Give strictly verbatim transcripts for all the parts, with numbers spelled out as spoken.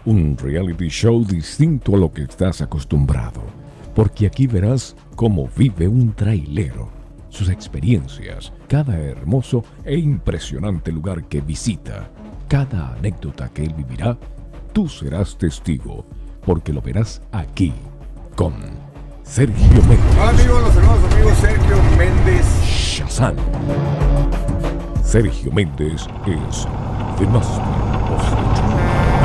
un reality show distinto a lo que estás acostumbrado, porque aquí verás cómo vive un trailero, sus experiencias, cada hermoso e impresionante lugar que visita, cada anécdota que él vivirá, tú serás testigo, porque lo verás aquí, con Sergio Méndez. Hola amigos, los hermanos amigos Sergio Méndez. Shazam. Sergio Méndez es The Master of the Truth.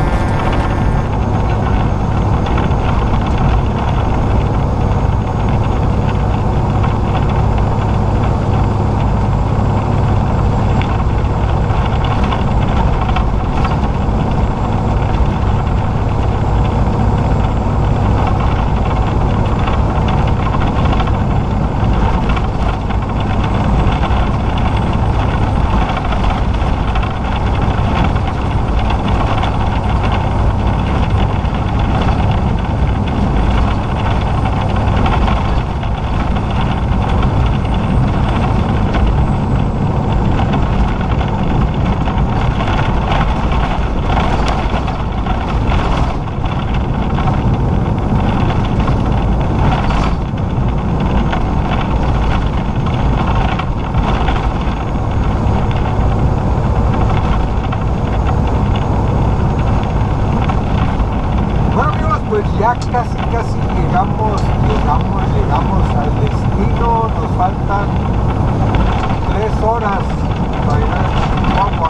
Ya casi, casi llegamos, llegamos, llegamos al destino. Nos faltan tres horas para llegar a Chihuahua.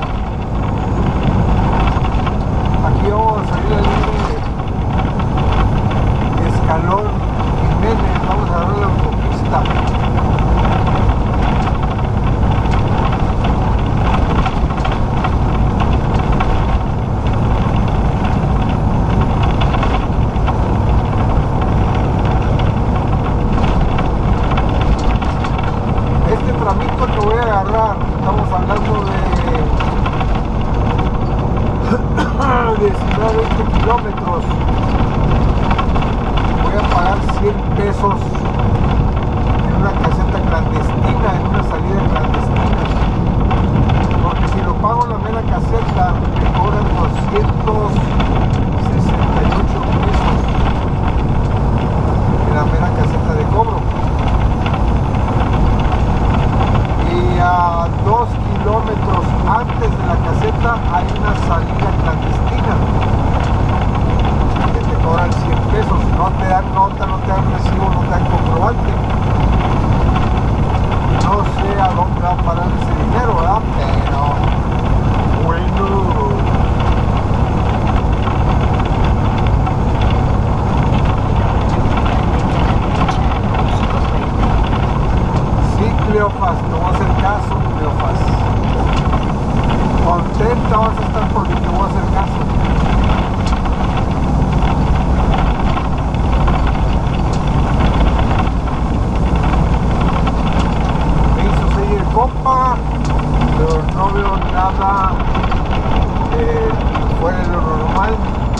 Aquí vamos a salir al de Escalón Jiménez, vamos a agarrar la autopista. Estamos hablando de diecinueve a veinte kilómetros. Voy a pagar cien pesos en una caseta clandestina, en una salida clandestina, porque si lo pago en la mera caseta me cobran doscientos sesenta y ocho pesos en la mera caseta de cobro. Y a dos kilómetros antes de la caseta hay una salida clandestina que te cobran cien pesos, no te dan nota, no te dan recibo, no te dan comprobante. No sé a dónde va a parar ese dinero, ¿verdad? Pero bueno. Cleofas, te voy a hacer caso, Cleofas. Contenta vas a estar porque te voy a hacer caso. Me hizo seguir el compa, pero no veo nada eh, fuera de lo normal.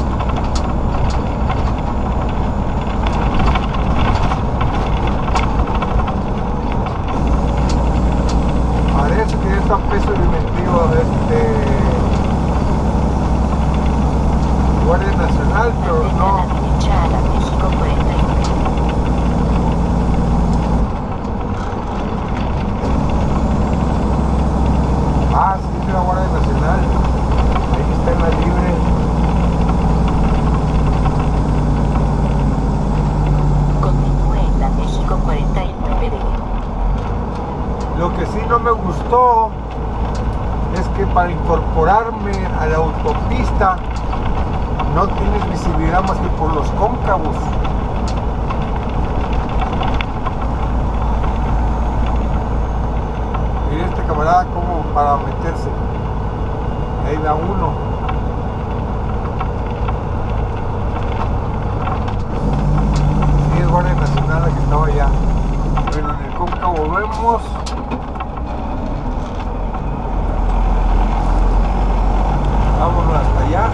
Parece que ya está peso alimentivo de este Guardia Nacional, pero no. Ah, sí, es la Guardia Nacional. Ahí está en la libre. Continúe en la México cuarenta y nueve D. Lo que sí no me gustó es que para incorporarme a la autopista no tienes visibilidad más que por los cóncavos. Mira este camarada como para meterse. Ahí da uno. Sí, es Guardia Nacional la que estaba allá. Bueno, en el cóncavo vemos. Vámonos hasta allá.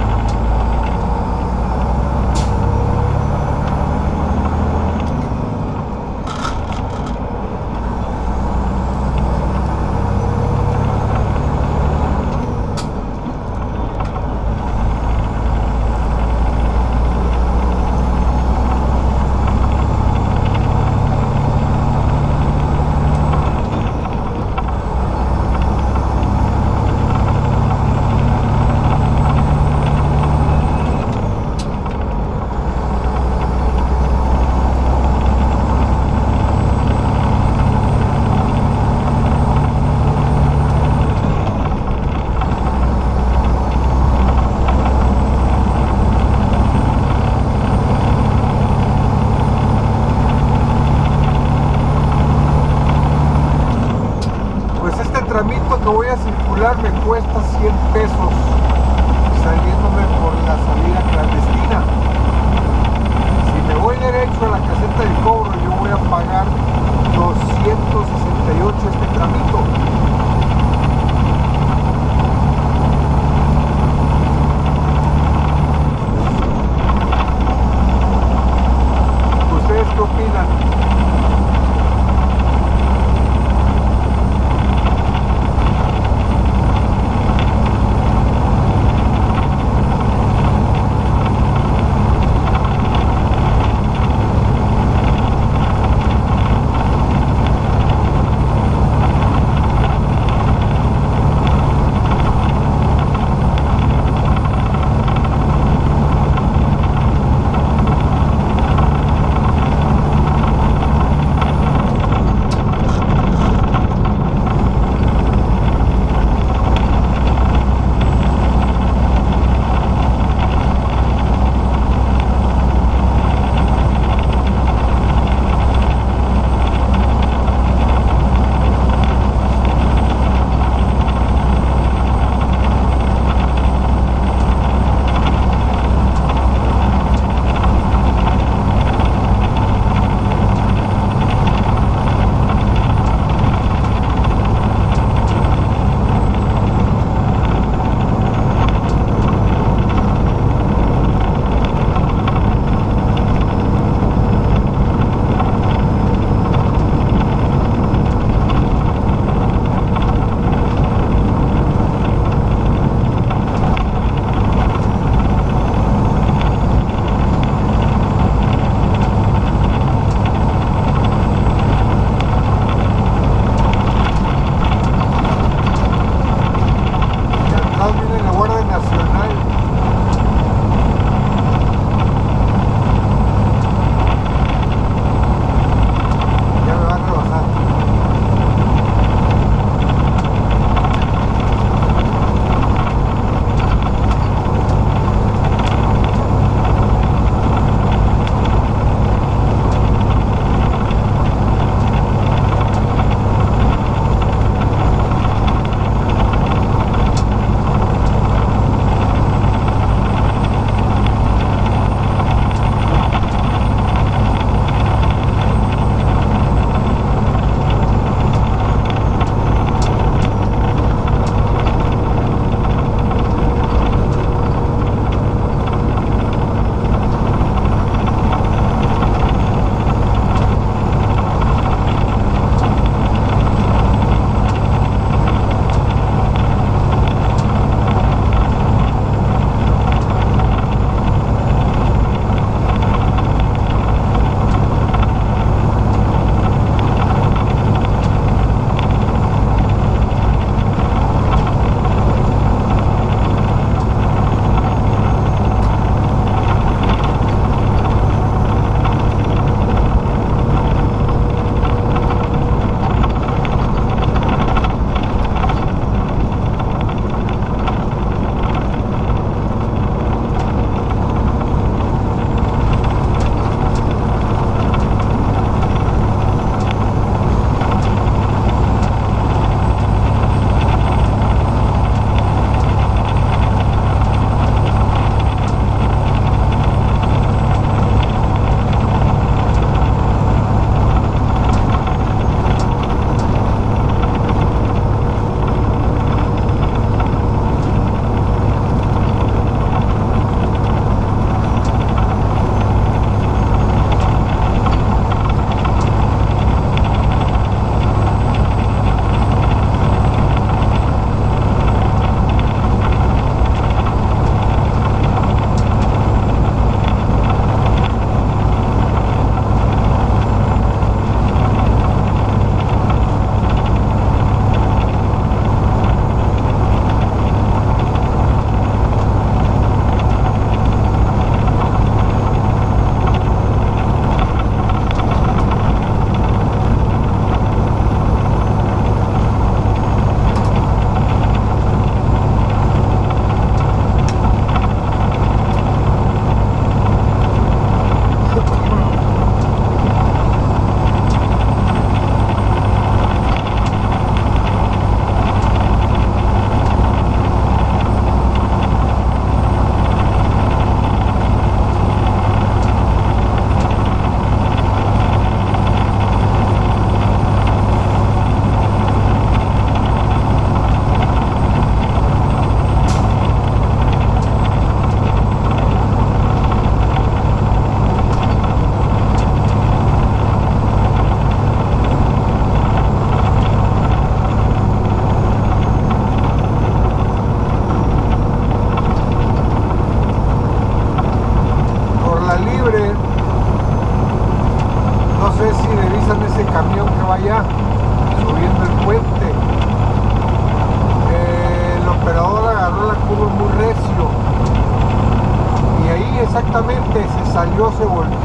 voy a circular me cuesta cien pesos saliéndome por la salida clandestina. Si me voy derecho a la caseta de cobro, yo voy a pagar doscientos sesenta y ocho este tramito. ¿Ustedes qué opinan?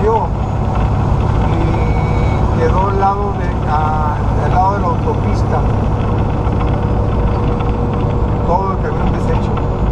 salió y quedó al lado de, a, al lado de la autopista. Todo el camión deshecho.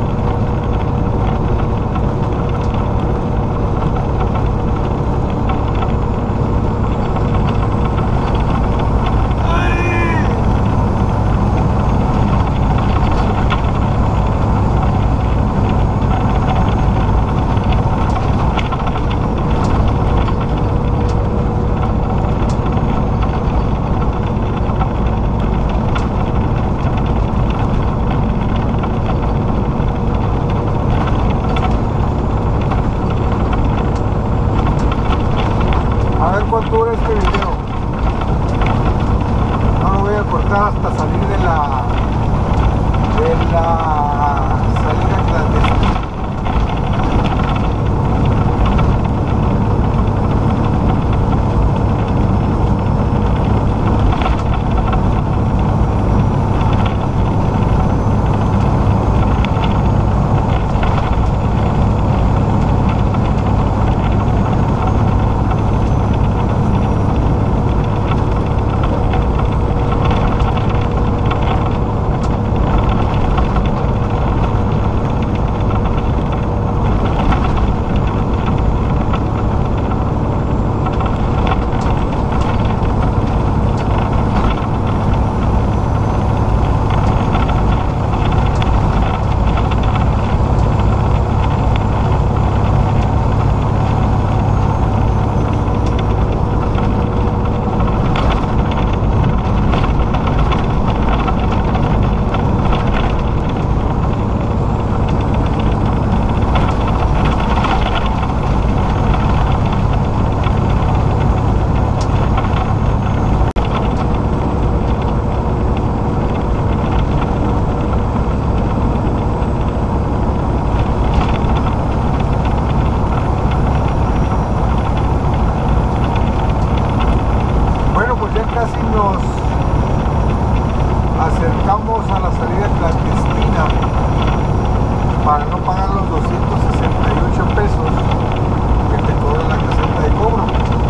¿Cuánto dura este video? No lo voy a cortar hasta salir de la de la salida clandestina. Acercamos a la salida clandestina para no pagar los doscientos sesenta y ocho pesos que te cobra la caseta de cobro.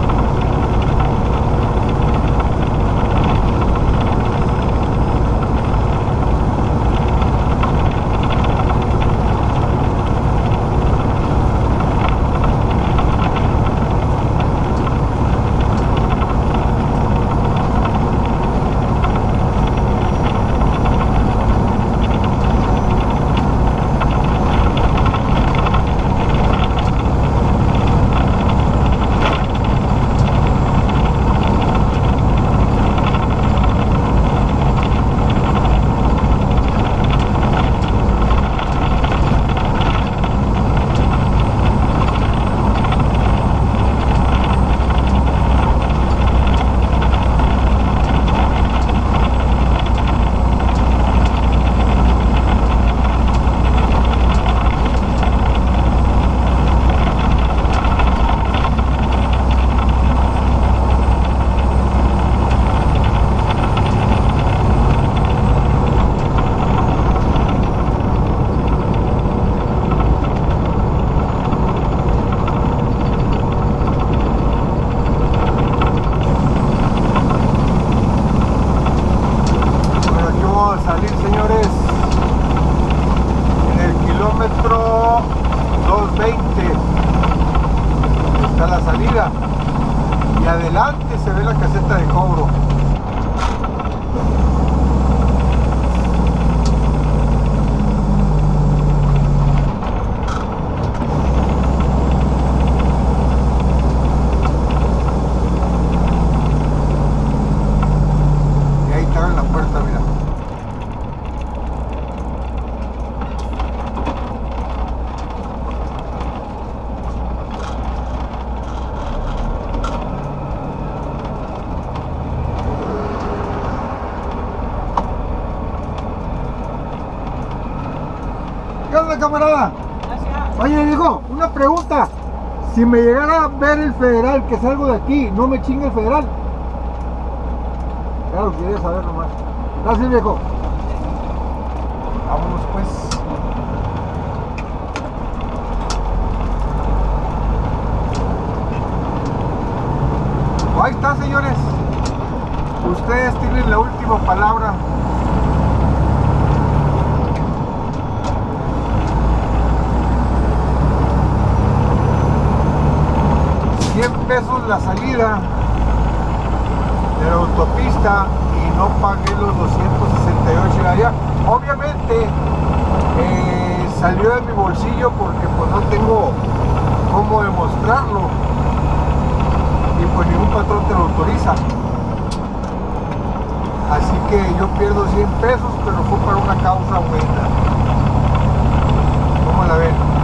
Salir, señores, en el kilómetro doscientos veinte está la salida y adelante se ve la caseta de cobro. Y ahí está en la puerta, mira. ¿Qué onda, camarada? Gracias. Oye, digo, una pregunta. Si me llegara a ver el federal, que salgo de aquí, ¿no me chinga el federal? Claro, quería saber nomás. Gracias, viejo. Vámonos, pues. Ahí está, señores. Ustedes tienen la última palabra. cien pesos la salida de la autopista y no pagué los doscientos sesenta y ocho de allá. Obviamente eh, salió de mi bolsillo porque pues no tengo cómo demostrarlo y pues ningún patrón te lo autoriza. Así que yo pierdo cien pesos, pero fue para una causa buena. ¿Cómo la ven?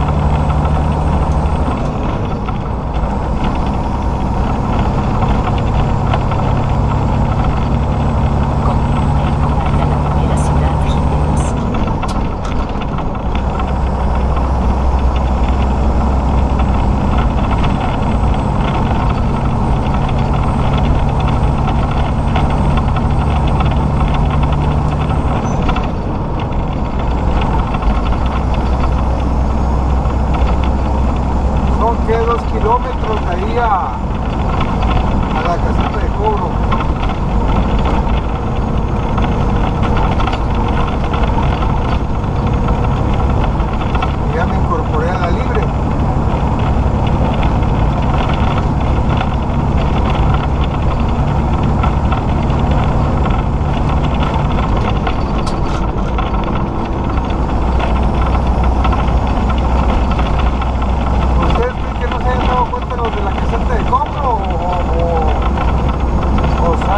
Dos kilómetros de ahí a, a la caseta de cobro. Y ya me incorporé a la libre. ¿Cuenta los de la caseta de cobro o, o, o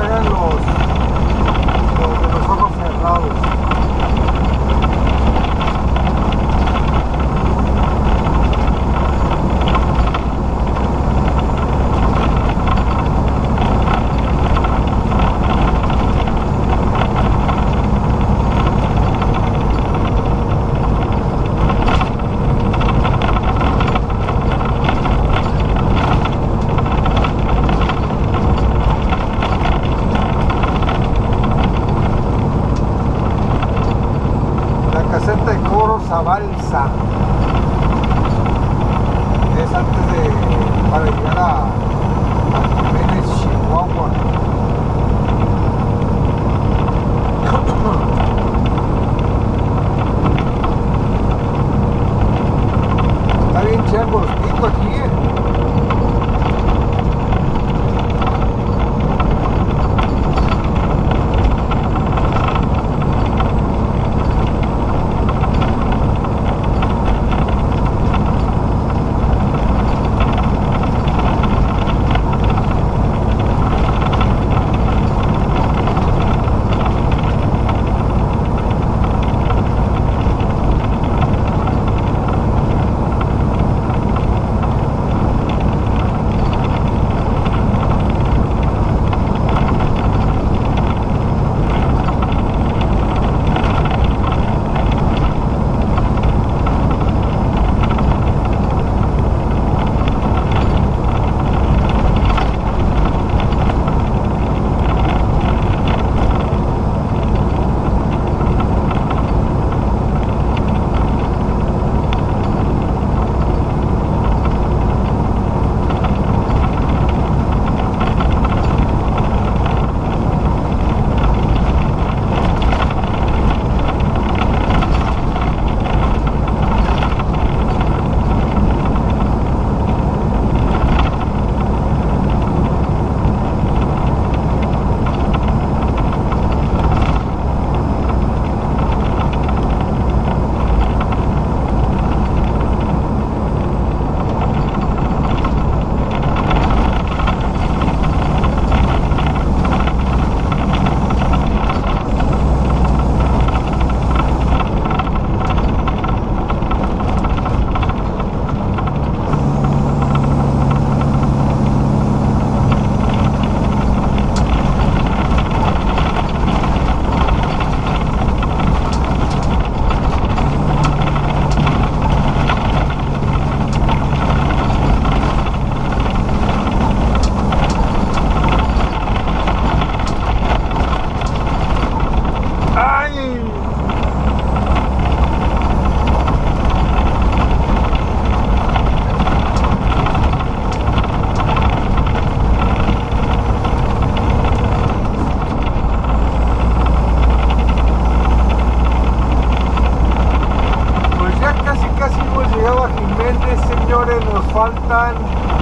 faltan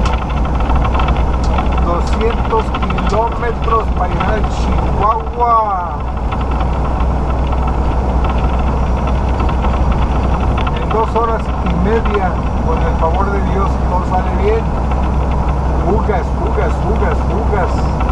doscientos kilómetros para llegar a Chihuahua. En dos horas y media, con el favor de Dios, si todo sale bien. Fugas, fugas, fugas, fugas.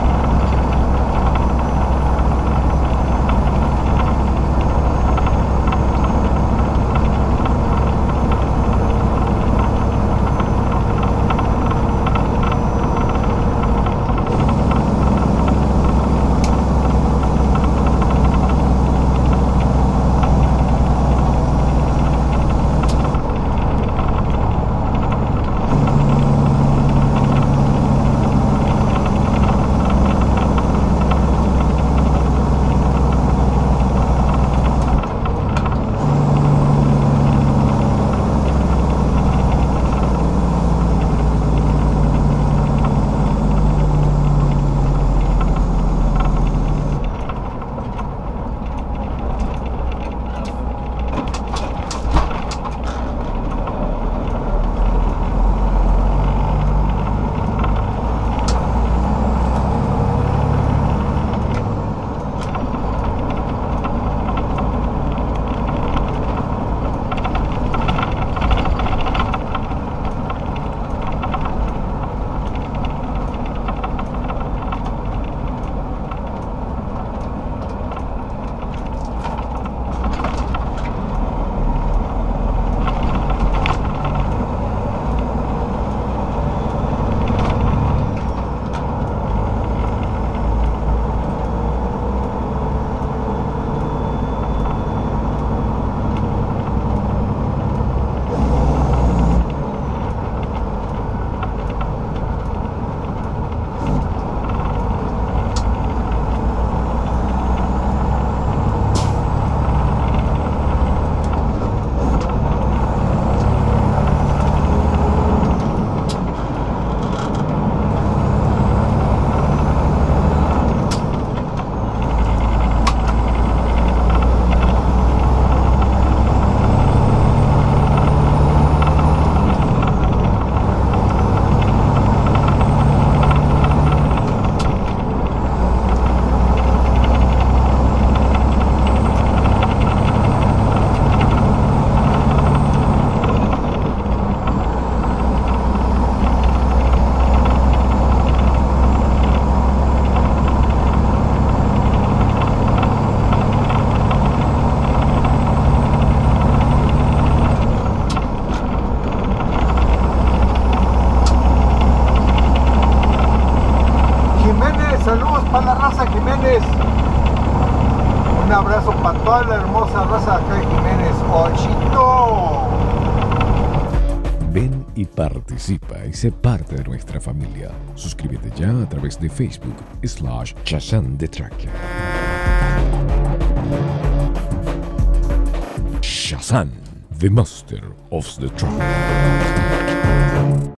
Saludos para la raza Jiménez. Un abrazo para toda la hermosa raza acá de Jiménez. ¡Ochito! Ven y participa y sé parte de nuestra familia. Suscríbete ya a través de Facebook slash Shazam The Tracker. Shazam, the master of the track.